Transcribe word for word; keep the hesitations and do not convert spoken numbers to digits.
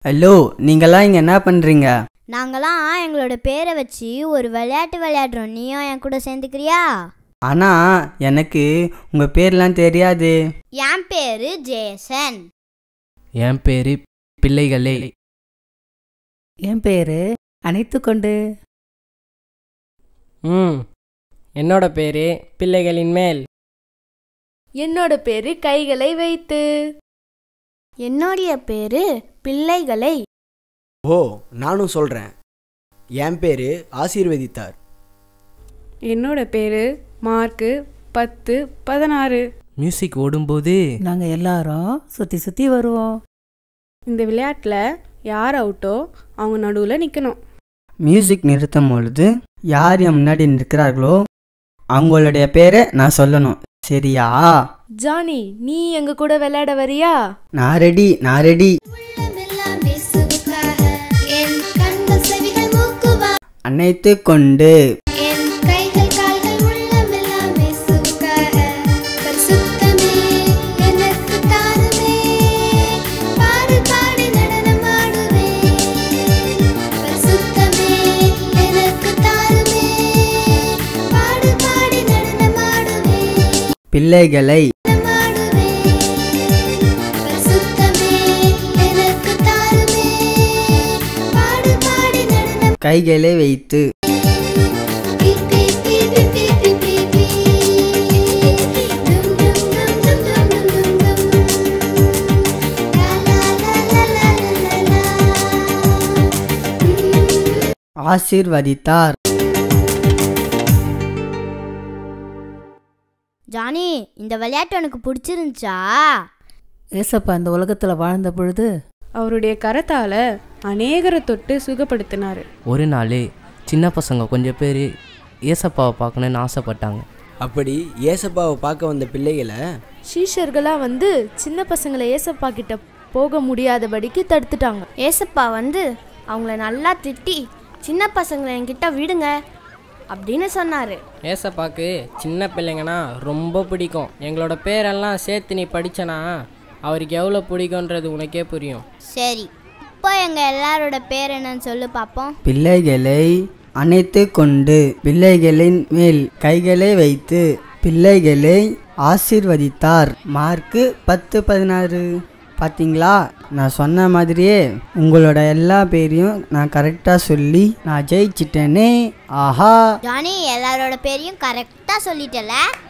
Hello, நீங்களாம் இங்கே என்ன பண்ணுறீங்க? நாங்களாம் எங்களோட பேரை வச்சு ஒரு விளையாட்டு விளையாடுறோம். நீயும் என் கூட சேர்ந்துக்கிறியா? ஆனால் எனக்கு உங்கள் பேர்லாம் தெரியாது. என் பேரு ஜேசன். என் பேரு பிள்ளைகளே. என் பேரு அணைத்து கொண்டு. ம் என்னோட பேரு பிள்ளைகளின் மேல். என்னோட பேரு கைகளை வைத்து. என்னுடைய பேரு பிள்ளைகளை. ஓ, நானும் சொல்கிறேன். என் பேர் ஆசீர்வதித்தார். என்னோட பேரு மார்க்கு பத்து பதினாறு. மியூசிக் ஓடும்போது நாங்கள் எல்லாரும் சுற்றி சுற்றி வருவோம். இந்த விளையாட்டில் யார் அவுட்டோ அவங்க நடுவில் நிற்கணும். மியூசிக் நிறுத்தும் பொழுது யார் என் முன்னாடி நிற்கிறார்களோ அவங்களுடைய பேரை நான் சொல்லணும். சரியா? ஜானி, நீ எங்க கூட விளையாட வரியா? நான் ரெடி, நான் ரெடி. அணைத்து கொண்டு. பிள்ளைகளை. கைகளை வைத்து. ஆசீர்வதித்தார். ஜானி, இந்த விளையாட்டு உனக்கு பிடிச்சிருந்துச்சா? ஏசப்பா இந்த உலகத்தில் வாழ்ந்த பொழுது அவருடைய கரத்தால் அநேகரை தொட்டு சுகப்படுத்தினார். ஒரு நாள் சின்ன பசங்க கொஞ்சம் பேர் ஏசப்பாவை பார்க்கணுன்னு ஆசைப்பட்டாங்க. அப்படி ஏசப்பாவை பார்க்க வந்த பிள்ளைகளை சீஷர்களாக வந்து சின்ன பசங்களை ஏசப்பா கிட்ட போக முடியாதபடிக்கு தடுத்துட்டாங்க. ஏசப்பா வந்து அவங்கள நல்லா திட்டி, சின்ன பசங்களை என்கிட்ட விடுங்க அப்படின்னு சொன்னார். ஏசப்பாக்கு சின்ன பிள்ளைங்கன்னா ரொம்ப பிடிக்கும். எங்களோட பேரெல்லாம் சேர்த்து நீ படித்தனா அவருக்கு எவ்வளோ பிடிக்குன்றது உனக்கே புரியும். சரி, இப்போ எங்கள் எல்லாரோட பேர் என்னன்னு சொல்லு பார்ப்போம். பிள்ளைகளை அணைத்து கொண்டு. பிள்ளைகளின் மேல் கைகளை வைத்து. பிள்ளைகளை ஆசீர்வதித்தார். மார்க்கு பத்து பதினாறு. பார்த்தீங்களா, நான் சொன்ன மாதிரியே உங்களோட எல்லா பேரையும் நான் கரெக்டாக சொல்லி நான் ஜெயிச்சிட்டேனே. ஆஹா, ஜானி எல்லாரோட பேரையும் கரெக்டாக சொல்லிட்டல.